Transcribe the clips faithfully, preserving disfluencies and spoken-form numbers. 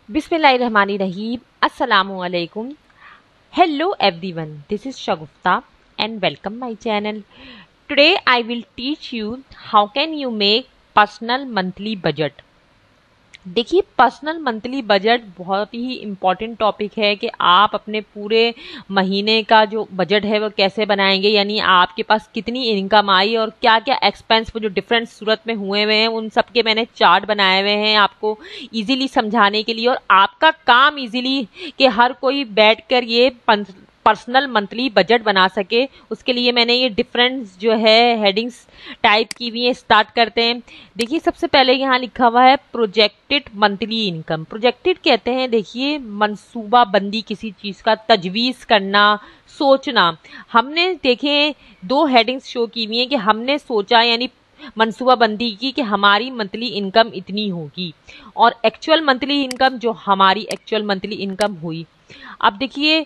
Bismillahirrahmanirrahim. Assalamualaikum. Hello everyone. This is Shagufta and welcome my channel. Today I will teach you how can you make personal monthly budget. देखिए personal monthly budget बहुत ही important topic है कि आप अपने पूरे महीने का जो बजट है वो कैसे बनाएंगे, यानी आपके पास कितनी इनकम आई और क्या क्या एक्सपेंस वो जो डिफरेंट सूरत में हुए हुए हैं उन सब के मैंने चार्ट बनाए हुए हैं आपको इजीली समझाने के लिए। और आपका काम इजीली कि हर कोई बैठकर ये पर्सनल मंथली बजट बना सके, उसके लिए मैंने ये डिफरेंट जो है हेडिंग्स टाइप की हुई है। स्टार्ट करते हैं। देखिए सबसे पहले यहाँ लिखा हुआ है प्रोजेक्टेड मंथली इनकम। प्रोजेक्टेड कहते हैं देखिए मनसूबा बंदी, किसी चीज का तजवीज करना, सोचना। हमने देखे दो हेडिंग्स शो की हुई है कि हमने सोचा यानी मनसूबा बंदी की कि हमारी मंथली इनकम इतनी होगी और एक्चुअल मंथली इनकम जो हमारी एक्चुअल मंथली इनकम हुई। अब देखिए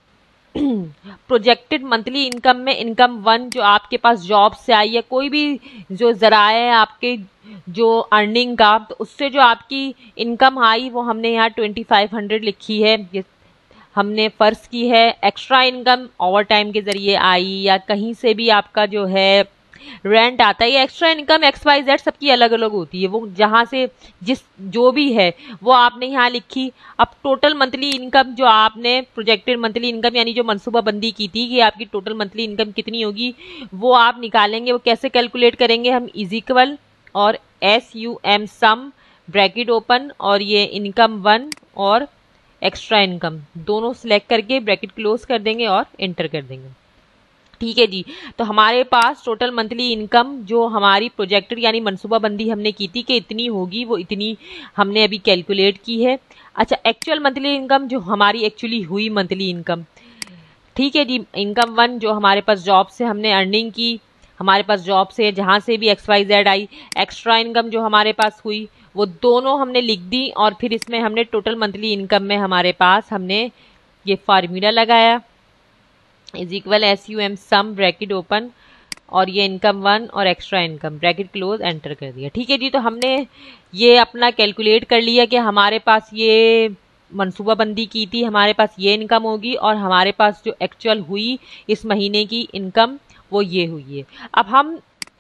प्रोजेक्टेड मंथली इनकम में इनकम वन जो आपके पास जॉब से आई है, कोई भी जो जराए है आपके जो अर्निंग का, तो उससे जो आपकी इनकम आई वो हमने यहाँ ट्वेंटी फाइव हंड्रेड लिखी है। ये हमने फर्ज की है। एक्स्ट्रा इनकम ओवर टाइम के जरिए आई या कहीं से भी आपका जो है रेंट आता है या extra income X Y Z सबकी अलग अलग होती है, वो जहां से जिस जो भी है वो आपने यहाँ लिखी। अब टोटल मंथली इनकम जो आपने प्रोजेक्टेड मंथली इनकम यानी जो मनसूबा बंदी की थी कि आपकी टोटल मंथली इनकम कितनी होगी वो आप निकालेंगे। वो कैसे कैलकुलेट करेंगे हम, इज इक्वल और S U M sum bracket open और ये इनकम वन और एक्स्ट्रा इनकम दोनों सिलेक्ट करके ब्रैकेट क्लोज कर देंगे और एंटर कर देंगे। ठीक है जी। तो हमारे पास टोटल मंथली इनकम जो हमारी प्रोजेक्टेड यानी मनसूबा बंदी हमने की थी कि इतनी होगी वो इतनी हमने अभी कैलकुलेट की है। अच्छा, एक्चुअल मंथली इनकम जो हमारी एक्चुअली हुई मंथली इनकम, ठीक है जी। इनकम वन जो हमारे पास जॉब से हमने अर्निंग की, हमारे पास जॉब से जहां से भी एक्स वाई जेड आई, एक्स्ट्रा इनकम जो हमारे पास हुई वो दोनों हमने लिख दी और फिर इसमें हमने टोटल मंथली इनकम में हमारे पास हमने ये फार्मूला लगाया, is equal S U M sum bracket open और ये इनकम वन और extra income bracket close enter कर दिया। ठीक है जी। तो हमने ये अपना कैलकुलेट कर लिया कि हमारे पास ये मनसूबा बंदी की थी, हमारे पास ये इनकम होगी और हमारे पास जो एक्चुअल हुई इस महीने की इनकम वो ये हुई है। अब हम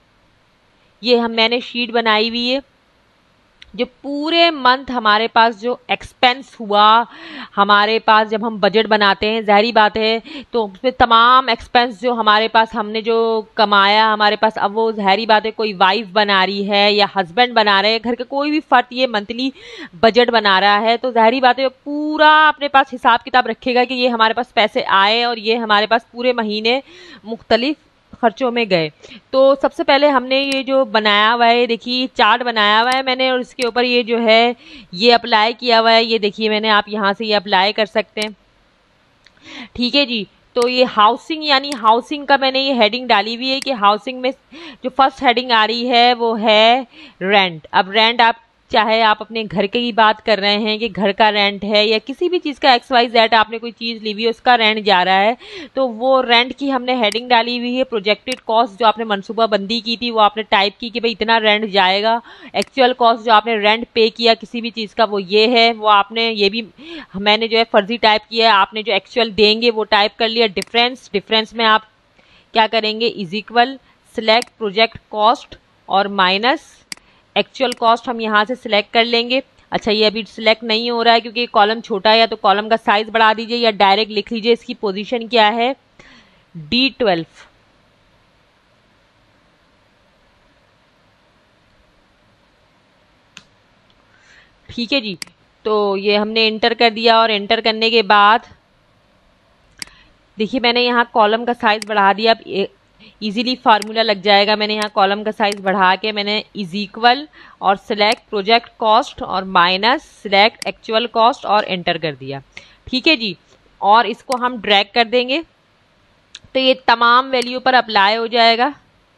ये हम मैंने शीट बनाई हुई है जो पूरे मंथ हमारे पास जो एक्सपेंस हुआ, हमारे पास जब हम बजट बनाते हैं जाहिर बात है तो उसमें तमाम एक्सपेंस जो हमारे पास हमने जो कमाया हमारे पास, अब वो जाहिर बात है कोई वाइफ बना रही है या हस्बैंड बना रहे हैं, घर के कोई भी फर्द ये मंथली बजट बना रहा है तो जाहिर बात है पूरा अपने पास हिसाब किताब रखेगा कि ये हमारे पास पैसे आए और ये हमारे पास पूरे महीने मुख्तलिफ खर्चों में गए। तो सबसे पहले हमने ये जो बनाया हुआ है, देखिए चार्ट बनाया हुआ है मैंने और इसके ऊपर ये जो है ये अप्लाई किया हुआ है। ये देखिए मैंने, आप यहाँ से ये अप्लाई कर सकते हैं। ठीक है जी। तो ये हाउसिंग यानी हाउसिंग का मैंने ये हेडिंग डाली हुई है कि हाउसिंग में जो फर्स्ट हेडिंग आ रही है वो है रेंट। अब रेंट आप चाहे आप अपने घर की बात कर रहे हैं कि घर का रेंट है या किसी भी चीज़ का एक्स वाई जेड आपने कोई चीज़ ली हुई है उसका रेंट जा रहा है तो वो रेंट की हमने हेडिंग डाली हुई है। प्रोजेक्टेड कॉस्ट जो आपने मनसूबा बंदी की थी वो आपने टाइप की कि भाई इतना रेंट जाएगा। एक्चुअल कॉस्ट जो आपने रेंट पे किया किसी भी चीज़ का वो ये है, वो आपने ये भी मैंने जो है फर्जी टाइप किया है, आपने जो एक्चुअल देंगे वो टाइप कर लिया। डिफरेंस डिफरेंस में आप क्या करेंगे, is equal select project cost और माइनस एक्चुअल कॉस्ट हम यहाँ से सिलेक्ट कर लेंगे। अच्छा, ये अभी सिलेक्ट नहीं हो रहा है क्योंकि कॉलम छोटा है, या तो कॉलम का साइज बढ़ा दीजिए या डायरेक्ट लिख लीजिए इसकी पोजीशन क्या है, डी ट्वेल्व। ठीक है जी। तो ये हमने एंटर कर दिया और एंटर करने के बाद देखिए मैंने यहाँ कॉलम का साइज बढ़ा दिया। अब इजीली फार्मूला लग जाएगा। मैंने यहाँ कॉलम का साइज बढ़ा के मैंने इज इक्वल और सिलेक्ट प्रोजेक्ट कॉस्ट और माइनस सिलेक्ट एक्चुअल कॉस्ट और एंटर कर दिया। ठीक है जी। और इसको हम ड्रैग कर देंगे तो ये तमाम वैल्यू पर अप्लाई हो जाएगा।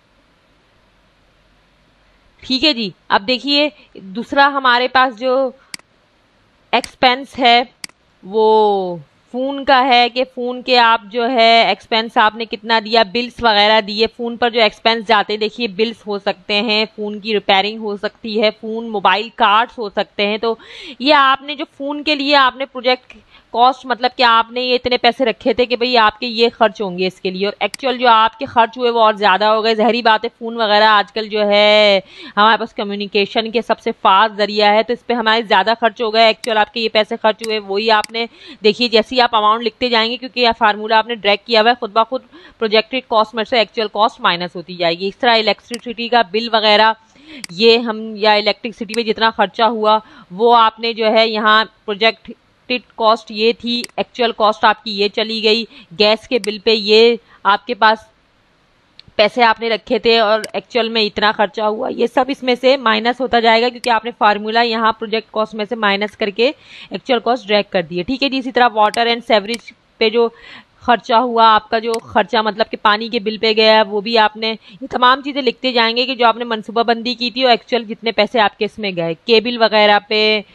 ठीक है जी। अब देखिए दूसरा हमारे पास जो एक्सपेंस है वो फ़ोन का है कि फ़ोन के आप जो है एक्सपेंस आपने कितना दिया, बिल्स वगैरह दिए, फ़ोन पर जो एक्सपेंस जाते हैं देखिए बिल्स हो सकते हैं, फ़ोन की रिपेयरिंग हो सकती है, फ़ोन मोबाइल कार्ड्स हो सकते हैं। तो ये आपने जो फ़ोन के लिए आपने प्रोजेक्ट कॉस्ट मतलब कि आपने ये इतने पैसे रखे थे कि भाई आपके ये खर्च होंगे इसके लिए, और एक्चुअल जो आपके खर्च हुए वो और ज़्यादा हो गए। ज़हरी बात है, फ़ोन वगैरह आजकल जो है हमारे पास कम्युनिकेशन के सबसे फास्ट जरिया है, तो इस पर हमारे ज़्यादा खर्च हो गए। एक्चुअल आपके ये पैसे खर्च हुए वही आपने देखिए, जैसे ही आप अमाउंट लिखते जाएंगे क्योंकि यह फार्मूला आपने ड्रैग किया हुआ है, खुद ब खुद प्रोजेक्टेड कॉस्ट में से एक्चुअल कॉस्ट माइनस होती जाएगी। इस तरह इलेक्ट्रिसिटी का बिल वगैरह ये हम या इलेक्ट्रिसिटी में जितना खर्चा हुआ वो आपने जो है यहाँ प्रोजेक्ट कॉस्ट ये थी, एक्चुअल कॉस्ट आपकी ये चली गई। गैस के बिल पे ये आपके पास पैसे आपने रखे थे और एक्चुअल में इतना खर्चा हुआ, ये सब इसमें से माइनस होता जाएगा क्योंकि आपने फार्मूला यहाँ प्रोजेक्ट कॉस्ट में से माइनस करके एक्चुअल कॉस्ट ड्रैग कर दिए। ठीक है जी। इसी तरह वाटर एंड सेवरेज पे जो खर्चा हुआ, आपका जो खर्चा मतलब कि पानी के बिल पे गया, वो भी आपने ये तमाम चीज़ें लिखते जाएंगे कि जो आपने मनसूबाबंदी की थी और एक्चुअल जितने पैसे आपके इसमें गए। केबल वगैरह पे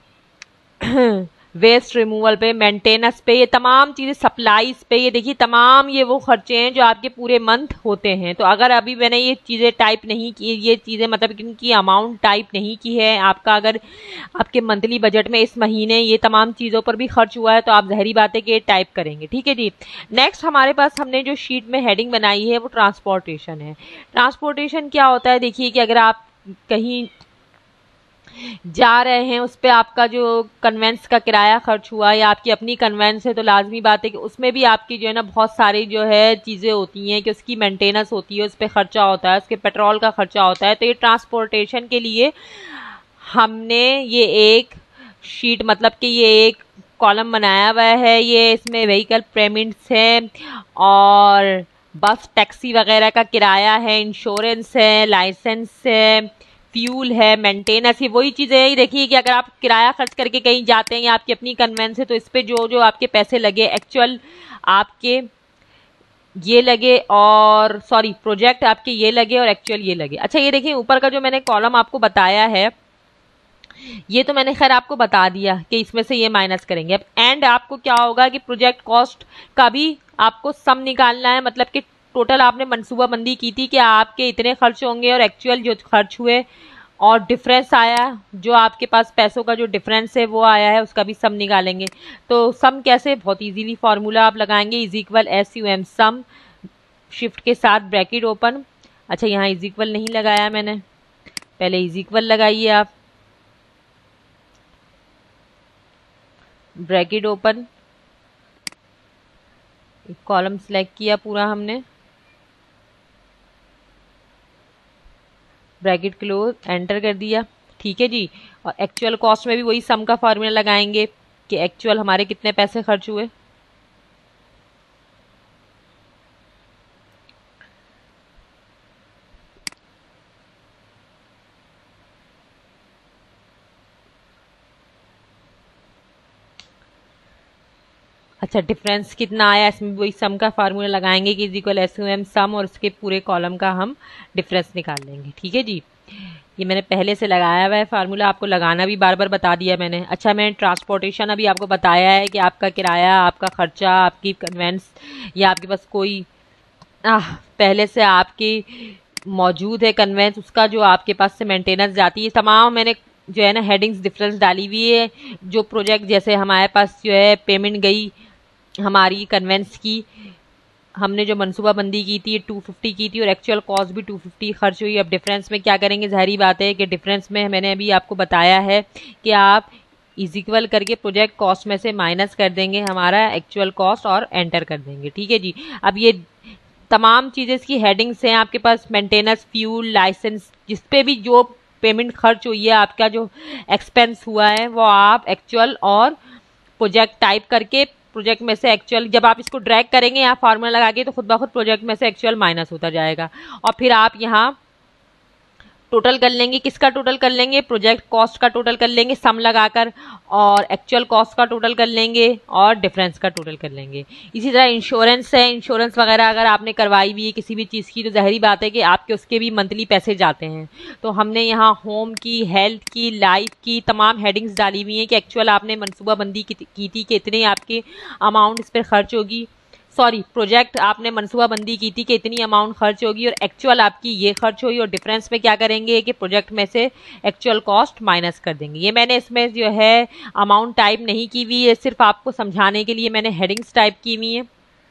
वेस्ट रिमूवल पे, मेंटेनेंस पे, ये तमाम चीज़ें, सप्लाईज पे, ये देखिए तमाम ये वो खर्चे हैं जो आपके पूरे मंथ होते हैं। तो अगर अभी मैंने ये चीज़ें टाइप नहीं की, ये चीज़ें मतलब इनकी अमाउंट टाइप नहीं की है, आपका अगर आपके मंथली बजट में इस महीने ये तमाम चीज़ों पर भी खर्च हुआ है तो आप ज़हरी बात है कि ये टाइप करेंगे। ठीक है जी। नेक्स्ट हमारे पास हमने जो शीट में हेडिंग बनाई है वो ट्रांसपोर्टेशन है। ट्रांसपोर्टेशन क्या होता है, देखिए कि अगर आप कहीं जा रहे हैं उस पर आपका जो कन्वेंस का किराया खर्च हुआ या आपकी अपनी कन्वेंस है तो लाजमी बात है कि उसमें भी आपकी जो है ना बहुत सारी जो है चीज़ें होती हैं कि उसकी मेंटेनेंस होती है, उस पर खर्चा होता है, उसके पेट्रोल का खर्चा होता है। तो ये ट्रांसपोर्टेशन के लिए हमने ये एक शीट मतलब कि ये एक कॉलम बनाया हुआ है। ये इसमें व्हीकल पेमेंट्स है और बस टैक्सी वगैरह का किराया है, इंश्योरेंस है, लाइसेंस है, फ्यूल है, मेंटेनेंस है, वही चीज़ें है। देखिए कि अगर आप किराया खर्च करके कहीं जाते हैं या आपकी अपनी कन्वेंस है तो इस पे जो जो आपके पैसे लगे एक्चुअल आपके ये लगे और सॉरी प्रोजेक्ट आपके ये लगे और एक्चुअल ये लगे। अच्छा ये देखिए ऊपर का जो मैंने कॉलम आपको बताया है ये तो मैंने खैर आपको बता दिया कि इसमें से ये माइनस करेंगे। अब एंड आपको क्या होगा कि प्रोजेक्ट कॉस्ट का भी आपको सम निकालना है, मतलब कि टोटल आपने मनसूबाबंदी की थी कि आपके इतने खर्च होंगे और एक्चुअल जो खर्च हुए और डिफरेंस आया, जो आपके पास पैसों का जो डिफरेंस है वो आया है, उसका भी सम निकालेंगे। तो सम कैसे, बहुत इजीली फार्मूला आप लगाएंगे, is equal S U M sum, shift के साथ ब्रैकेट ओपन। अच्छा यहाँ इज इक्वल नहीं लगाया मैंने, पहले इज इक्वल लगाइए आप, ब्रैकेट ओपन, कॉलम सिलेक्ट किया पूरा हमने, ब्रैकेट क्लोज, एंटर कर दिया। ठीक है जी। और एक्चुअल कॉस्ट में भी वही सम का फार्मूला लगाएंगे कि एक्चुअल हमारे कितने पैसे खर्च हुए। अच्छा डिफरेंस कितना आया, इसमें वही सम का फार्मूला लगाएंगे कि is equal S U M sum और उसके पूरे कॉलम का हम डिफरेंस निकाल लेंगे। ठीक है जी। ये मैंने पहले से लगाया हुआ है फार्मूला, आपको लगाना भी बार बार बता दिया मैंने। अच्छा मैंने ट्रांसपोर्टेशन अभी आपको बताया है कि आपका किराया, आपका खर्चा, आपकी कन्वेंस या आपके पास कोई आ, पहले से आपकी मौजूद है कन्वेंस, उसका जो आपके पास से मेंटेनेंस जाती है, तमाम मैंने जो है ना हेडिंग्स डिफरेंस डाली हुई है। जो प्रोजेक्ट जैसे हमारे पास जो है पेमेंट गई हमारी कन्वेंस की, हमने जो मनसूबाबंदी की थी टू फिफ्टी की थी और एक्चुअल कॉस्ट भी टू फिफ्टी खर्च हुई। अब डिफरेंस में क्या करेंगे, ज़ाहिरी बात है कि डिफरेंस में मैंने अभी आपको बताया है कि आप इज इक्वल करके प्रोजेक्ट कॉस्ट में से माइनस कर देंगे हमारा एक्चुअल कॉस्ट और एंटर कर देंगे। ठीक है जी। अब ये तमाम चीज़ें इसकी हेडिंग्स हैं आपके पास, मेंटेनेंस, फ्यूल, लाइसेंस, जिस पे भी जो पेमेंट खर्च हुई है, आपका जो एक्सपेंस हुआ है वो आप एक्चुअल और प्रोजेक्ट टाइप करके प्रोजेक्ट में से एक्चुअल, जब आप इसको ड्रैग करेंगे यहाँ फार्मूला लगा के तो खुद ब खुद प्रोजेक्ट में से एक्चुअल माइनस होता जाएगा और फिर आप यहाँ टोटल कर लेंगे। किसका टोटल कर लेंगे? प्रोजेक्ट कॉस्ट का टोटल कर लेंगे सम लगाकर, और एक्चुअल कॉस्ट का टोटल कर लेंगे, और डिफरेंस का टोटल कर लेंगे। इसी तरह इंश्योरेंस है, इंश्योरेंस वगैरह अगर आपने करवाई हुई है किसी भी चीज़ की तो ज़ाहिरी बात है कि आपके उसके भी मंथली पैसे जाते हैं। तो हमने यहाँ होम की, हेल्थ की, लाइफ की तमाम हेडिंग्स डाली हुई हैं कि एक्चुअल आपने मनसूबाबंदी की थी कि इतने आपके अमाउंट इस पर खर्च होगी, सॉरी प्रोजेक्ट आपने मनसूबाबंदी की थी कि इतनी अमाउंट खर्च होगी और एक्चुअल आपकी ये खर्च हुई, और डिफरेंस में क्या करेंगे कि प्रोजेक्ट में से एक्चुअल कॉस्ट माइनस कर देंगे। ये मैंने इसमें जो है अमाउंट टाइप नहीं की हुई है, सिर्फ आपको समझाने के लिए मैंने हेडिंग्स टाइप की हुई है।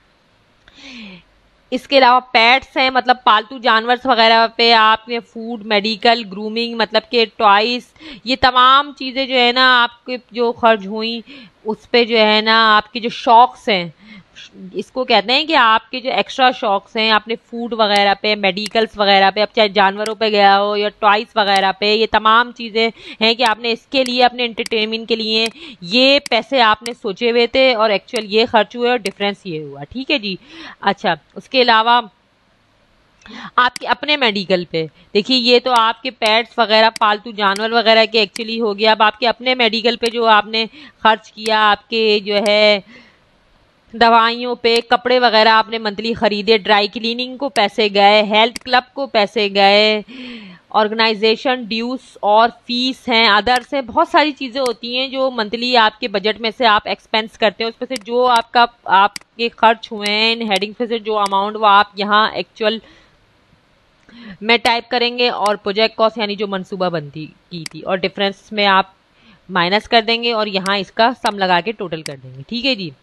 इसके अलावा पेट्स हैं, मतलब पालतू जानवर वगैरह पे आपने फूड, मेडिकल, ग्रूमिंग मतलब के टॉयज, ये तमाम चीज़ें जो है ना आपके जो खर्च हुई उस पे जो है ना आपके जो शौक्स हैं, इसको कहते हैं कि आपके जो एक्स्ट्रा शौक्स हैं आपने फूड वगैरह पे, मेडिकल्स वगैरह पे, अब चाहे जानवरों पे गया हो या टॉयज वगैरह पे, ये तमाम चीज़ें हैं कि आपने इसके लिए अपने एंटरटेनमेंट के लिए ये पैसे आपने सोचे हुए थे और एक्चुअल ये खर्च हुए और डिफरेंस ये हुआ। ठीक है जी। अच्छा, उसके अलावा आपके अपने मेडिकल पे देखिए, ये तो आपके पेट्स वगैरह पालतू जानवर वगैरह के एक्चुअली हो गया। अब आपके अपने मेडिकल पे जो आपने खर्च किया, आपके जो है दवाइयों पे, कपड़े वगैरह आपने मंथली खरीदे, ड्राई क्लीनिंग को पैसे गए, हेल्थ क्लब को पैसे गए, ऑर्गेनाइजेशन ड्यूज और फीस हैं, अदर्स हैं, बहुत सारी चीज़ें होती हैं जो मंथली आपके बजट में से आप एक्सपेंस करते हैं। उसमें से जो आपका आपके खर्च हुए हैं इन हेडिंग पे से जो अमाउंट वो आप यहाँ एक्चुअल में टाइप करेंगे, और प्रोजेक्ट कॉस्ट यानी जो मनसूबाबंदी की थी, और डिफरेंस में आप माइनस कर देंगे और यहाँ इसका सम लगा के टोटल कर देंगे। ठीक है जी।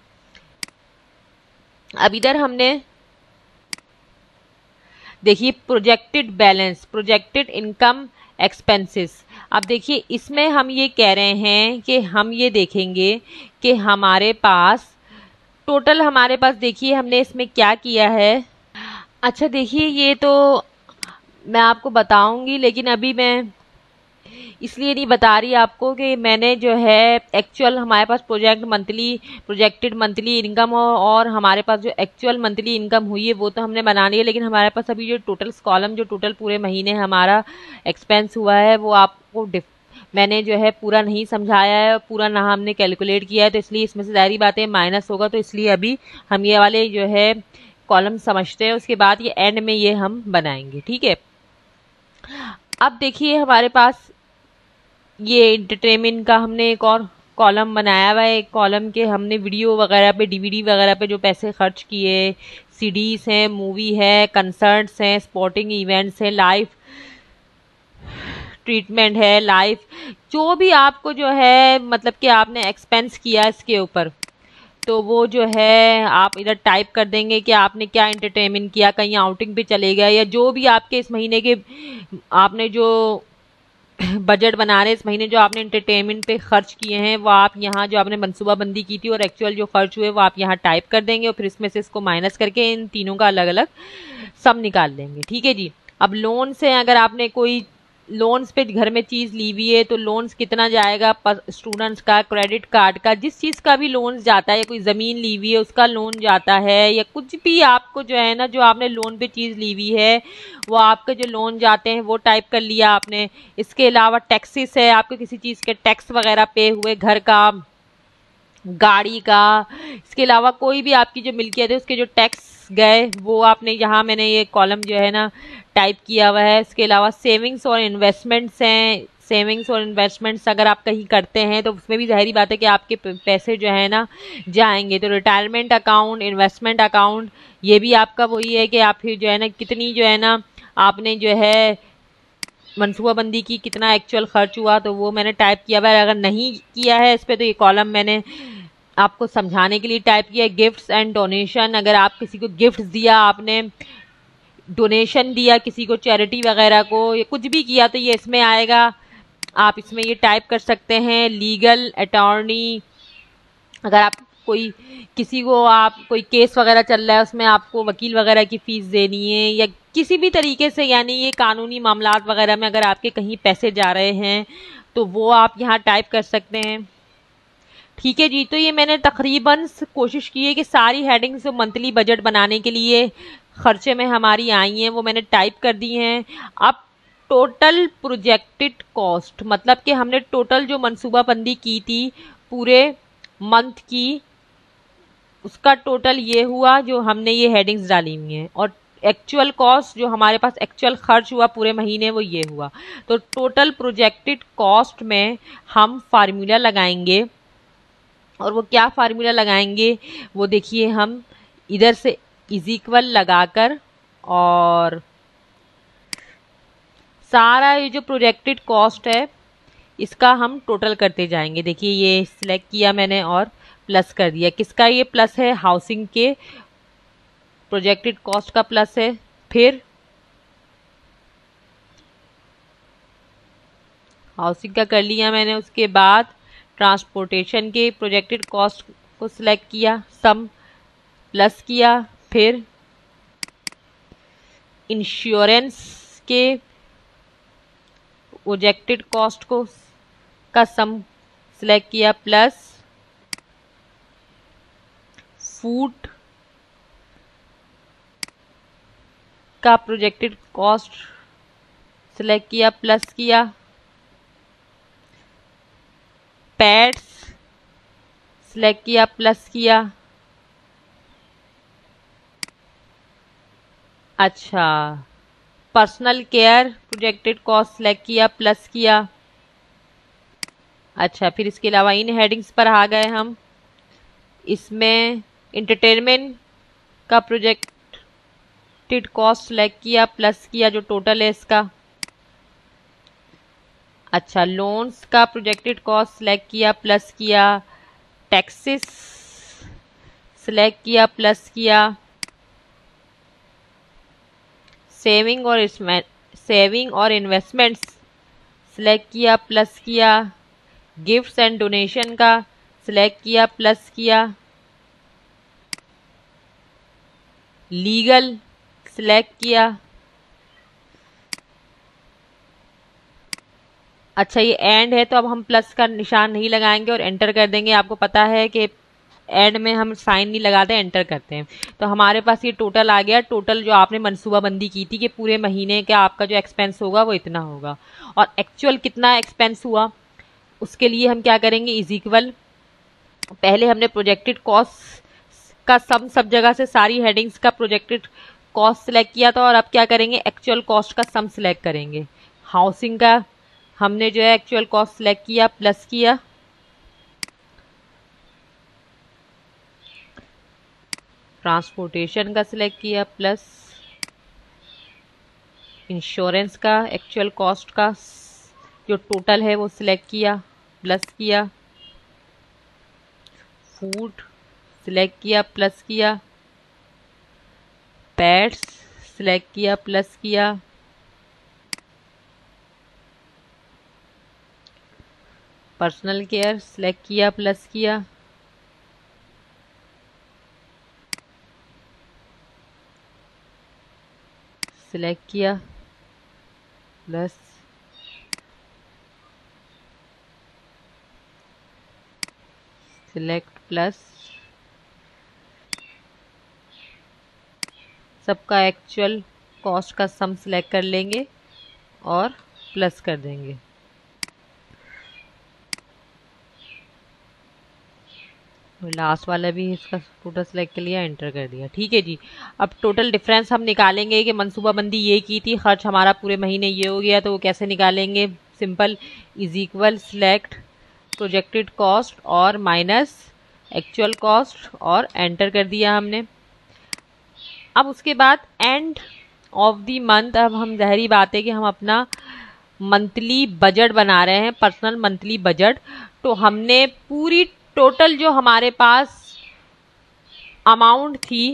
अब इधर हमने देखिए projected balance, projected income expenses. अब देखिए इसमें हम ये कह रहे हैं कि हम ये देखेंगे कि हमारे पास टोटल, हमारे पास देखिए हमने इसमें क्या किया है। अच्छा देखिए, ये तो मैं आपको बताऊंगी, लेकिन अभी मैं इसलिए नहीं बता रही आपको कि मैंने जो है एक्चुअल हमारे पास project monthly projected monthly income और हमारे पास जो एक्चुअल मंथली इनकम हुई है वो तो हमने बना ली है, लेकिन हमारे पास अभी जो टोटल कॉलम जो टोटल पूरे महीने हमारा एक्सपेंस हुआ है वो आपको मैंने जो है पूरा नहीं समझाया है, पूरा ना हमने कैलकुलेट किया है, तो इसलिए इसमें से सारी बातें माइनस होगा। तो इसलिए अभी हम ये वाले जो है कॉलम समझते हैं, उसके बाद ये एंड में ये हम बनाएंगे। ठीक है। अब देखिए हमारे पास ये एंटरटेनमेंट का हमने एक और कॉलम बनाया हुआ है। एक कॉलम के हमने वीडियो वगैरह पे, डीवीडी वगैरह पे जो पैसे खर्च किए, सीडीज हैं, मूवी है, कंसर्ट्स हैं, स्पोर्टिंग इवेंट्स हैं, लाइफ ट्रीटमेंट है, लाइफ जो भी आपको जो है मतलब कि आपने एक्सपेंस किया इसके ऊपर, तो वो जो है आप इधर टाइप कर देंगे कि आपने क्या एंटरटेनमेंट किया, कहीं आउटिंग पे चले गए, या जो भी आपके इस महीने के आपने जो बजट बना रहे इस महीने जो आपने एंटरटेनमेंट पे खर्च किए हैं वो आप यहाँ जो आपने मनसूबाबंदी की थी और एक्चुअल जो खर्च हुए वो आप यहाँ टाइप कर देंगे, और फिर इसमें से इसको माइनस करके इन तीनों का अलग अलग सम निकाल देंगे। ठीक है जी। अब लोन से अगर आपने कोई लोन्स पे घर में चीज़ ली हुई है तो लोन्स कितना जाएगा, स्टूडेंट्स का, क्रेडिट कार्ड का, जिस चीज़ का भी लोन जाता है, या कोई ज़मीन ली हुई है उसका लोन जाता है, या कुछ भी आपको जो है ना जो आपने लोन पे चीज़ ली हुई है वो आपके जो लोन जाते हैं वो टाइप कर लिया आपने। इसके अलावा टैक्सेस है, आपके किसी चीज़ के टैक्स वगैरह पे हुए, घर का, गाड़ी का, इसके अलावा कोई भी आपकी जो मिल्कियत है उसके जो टैक्स गए वो आपने यहाँ मैंने ये कॉलम जो है ना टाइप किया हुआ है। इसके अलावा सेविंग्स और इन्वेस्टमेंट्स हैं, सेविंग्स और इन्वेस्टमेंट्स अगर आप कहीं करते हैं तो उसमें भी जाहिर बात है कि आपके पैसे जो है ना जाएंगे। तो रिटायरमेंट अकाउंट, इन्वेस्टमेंट अकाउंट, ये भी आपका वही है कि आप फिर जो है ना कितनी जो है ना आपने जो है मनसूबाबंदी की, कितना एक्चुअल खर्च हुआ, तो वो मैंने टाइप किया हुआ है। अगर नहीं किया है इस पर तो ये कॉलम मैंने आपको समझाने के लिए टाइप किया है। गिफ्ट्स एंड डोनेशन, अगर आप किसी को गिफ्ट दिया, आपने डोनेशन दिया किसी को, चैरिटी वगैरह को, या कुछ भी किया तो ये इसमें आएगा, आप इसमें ये टाइप कर सकते हैं। लीगल अटॉर्नी, अगर आप कोई किसी को आप कोई केस वगैरह चल रहा है उसमें आपको वकील वगैरह की फीस देनी है, या किसी भी तरीके से यानी ये कानूनी मामलात वगैरह में अगर आपके कहीं पैसे जा रहे हैं तो वो आप यहाँ टाइप कर सकते हैं। ठीक है जी। तो ये मैंने तकरीबन कोशिश की है कि सारी हेडिंग्स मंथली बजट बनाने के लिए खर्चे में हमारी आई हैं वो मैंने टाइप कर दी हैं। अब टोटल प्रोजेक्टेड कॉस्ट, मतलब कि हमने टोटल जो मनसूबाबंदी की थी पूरे मंथ की, उसका टोटल ये हुआ जो हमने ये हेडिंग्स डाली हुई हैं, और एक्चुअल कॉस्ट जो हमारे पास एक्चुअल खर्च हुआ पूरे महीने वो ये हुआ। तो टोटल प्रोजेक्टेड कॉस्ट में हम फार्मूला लगाएंगे, और वो क्या फार्मूला लगाएंगे वो देखिए, हम इधर से इज इक्वल लगाकर और सारा ये जो प्रोजेक्टेड कॉस्ट है इसका हम टोटल करते जाएंगे। देखिए ये सिलेक्ट किया मैंने और प्लस कर दिया। किसका ये प्लस है? हाउसिंग के प्रोजेक्टेड कॉस्ट का प्लस है। फिर हाउसिंग का कर लिया मैंने, उसके बाद ट्रांसपोर्टेशन के प्रोजेक्टेड कॉस्ट को सिलेक्ट किया, सम प्लस किया। फिर इंश्योरेंस के प्रोजेक्टेड कॉस्ट को का सम सिलेक्ट किया, प्लस फूड का प्रोजेक्टेड कॉस्ट सिलेक्ट किया, प्लस किया। पैड्स सिलेक्ट किया, प्लस किया। अच्छा, personal care projected cost select किया, प्लस किया। अच्छा, फिर इसके अलावा इन हेडिंग्स पर आ गए हम। इसमें एंटरटेनमेंट का प्रोजेक्टेड कॉस्ट सिलेक्ट किया, प्लस किया जो टोटल है इसका। अच्छा, लोन्स का प्रोजेक्टेड कॉस्ट सिलेक्ट किया, प्लस किया। टैक्सेस सिलेक्ट किया, प्लस किया। सेविंग और सेविंग और इन्वेस्टमेंट्स सिलेक्ट किया, प्लस किया। गिफ्ट्स एंड डोनेशन का सिलेक्ट किया, प्लस किया। लीगल सिलेक्ट किया। अच्छा, ये एंड है तो अब हम प्लस का निशान नहीं लगाएंगे और एंटर कर देंगे। आपको पता है कि एंड में हम साइन नहीं लगाते, एंटर करते हैं। तो हमारे पास ये टोटल आ गया। टोटल जो आपने मनसूबाबंदी की थी कि पूरे महीने का आपका जो एक्सपेंस होगा वो इतना होगा, और एक्चुअल कितना एक्सपेंस हुआ उसके लिए हम क्या करेंगे, इज इक्वल। पहले हमने प्रोजेक्टेड कॉस्ट का सम सब जगह से सारी हेडिंग्स का प्रोजेक्टेड कॉस्ट सिलेक्ट किया था, और अब क्या करेंगे, एक्चुअल कॉस्ट का सम सिलेक्ट करेंगे। हाउसिंग का हमने जो है एक्चुअल कॉस्ट सिलेक्ट किया, प्लस किया। ट्रांसपोर्टेशन का सिलेक्ट किया, प्लस। इंश्योरेंस का एक्चुअल कॉस्ट का जो टोटल है वो सिलेक्ट किया, प्लस किया। फूड सिलेक्ट किया, प्लस किया। पैड्स सिलेक्ट किया, प्लस किया। पर्सनल केयर सिलेक्ट किया, प्लस किया। सिलेक्ट किया, प्लस। Select, plus. सबका एक्चुअल कॉस्ट का सम सिलेक्ट कर लेंगे और प्लस कर देंगे। लास्ट वाला भी इसका टोटल सेलेक्ट कर लिया, एंटर कर दिया। ठीक है जी। अब टोटल डिफरेंस हम निकालेंगे कि मनसूबाबंदी ये की थी, खर्च हमारा पूरे महीने ये हो गया, तो वो कैसे निकालेंगे। Simple, is equal select projected cost और माइनस एक्चुअल कॉस्ट, और एंटर कर दिया हमने। अब उसके बाद एंड ऑफ द मंथ, अब हम ज़ाहिरी बात है कि हम अपना मंथली बजट बना रहे हैं, पर्सनल मंथली बजट। तो हमने पूरी टोटल जो हमारे पास अमाउंट थी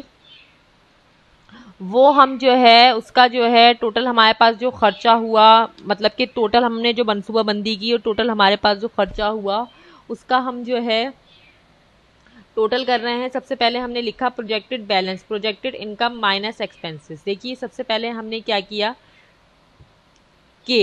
वो हम जो है उसका जो है टोटल हमारे पास जो खर्चा हुआ, मतलब कि टोटल हमने जो मनसूबाबंदी की और टोटल हमारे पास जो खर्चा हुआ उसका हम जो है टोटल कर रहे हैं। सबसे पहले हमने लिखा projected balance, projected income minus expenses. देखिए सबसे पहले हमने क्या किया कि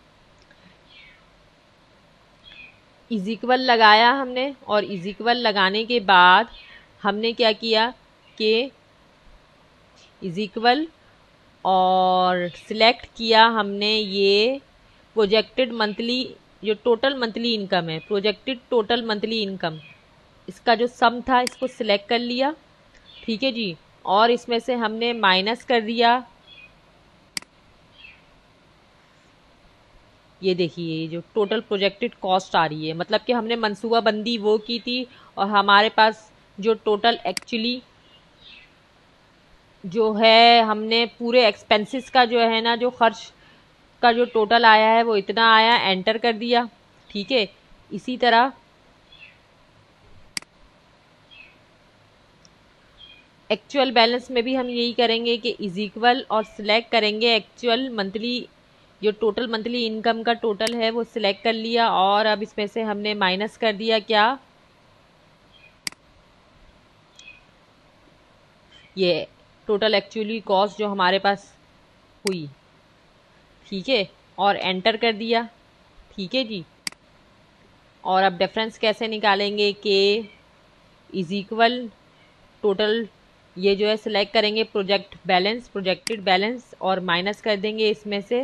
इज इक्वल लगाया हमने, और इज इक्वल लगाने के बाद हमने क्या किया कि इज इक्वल और सिलेक्ट किया हमने ये प्रोजेक्टेड मंथली, जो टोटल मंथली इनकम है, प्रोजेक्टेड टोटल मंथली इनकम, इसका जो सम था इसको सिलेक्ट कर लिया, ठीक है जी। और इसमें से हमने माइनस कर दिया, ये देखिए ये जो टोटल प्रोजेक्टेड कॉस्ट आ रही है, मतलब कि हमने मनसूबा बंदी वो की थी और हमारे पास जो टोटल एक्चुअली जो है हमने पूरे एक्सपेंसेस का जो है ना, जो खर्च का जो टोटल आया है वो इतना आया, एंटर कर दिया, ठीक है। इसी तरह एक्चुअल बैलेंस में भी हम यही करेंगे कि इज इक्वल और सिलेक्ट करेंगे एक्चुअल मंथली, जो टोटल मंथली इनकम का टोटल है वो सिलेक्ट कर लिया और अब इसमें से हमने माइनस कर दिया क्या, ये टोटल एक्चुअली कॉस्ट जो हमारे पास हुई, ठीक है, और एंटर कर दिया, ठीक है जी। और अब डिफरेंस कैसे निकालेंगे कि इज इक्वल टोटल, ये जो है सिलेक्ट करेंगे प्रोजेक्ट बैलेंस, प्रोजेक्टेड बैलेंस, और माइनस कर देंगे इसमें से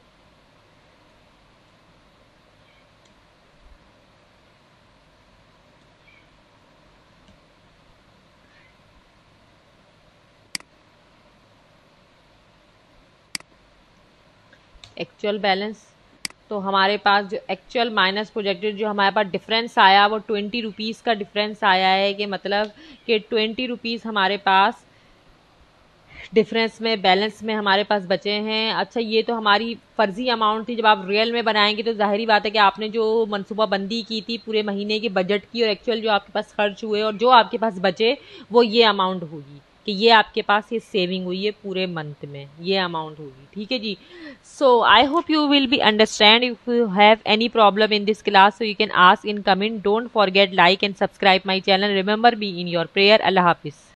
एक्चुअल बैलेंस। तो हमारे पास जो एक्चुअल माइनस प्रोजेक्टेड जो हमारे पास डिफरेंस आया वो ट्वेंटी रुपीज़ का डिफरेंस आया है, कि मतलब कि ट्वेंटी रुपीज़ हमारे पास डिफरेंस में, बैलेंस में हमारे पास बचे हैं। अच्छा, ये तो हमारी फर्जी अमाउंट थी, जब आप रियल में बनाएंगे तो जाहिर बात है कि आपने जो मनसूबा बंदी की थी पूरे महीने के बजट की और एक्चुअल जो आपके पास खर्च हुए और जो आपके पास बचे वो ये अमाउंट होगी, कि ये आपके पास ये सेविंग हुई है पूरे मंथ में, ये अमाउंट होगी, ठीक है जी। So I hope you will be understand. If you have any problem in this class so you can ask in comment. Don't forget like and subscribe my channel. Remember be in your prayer. अल्लाह हाफिज।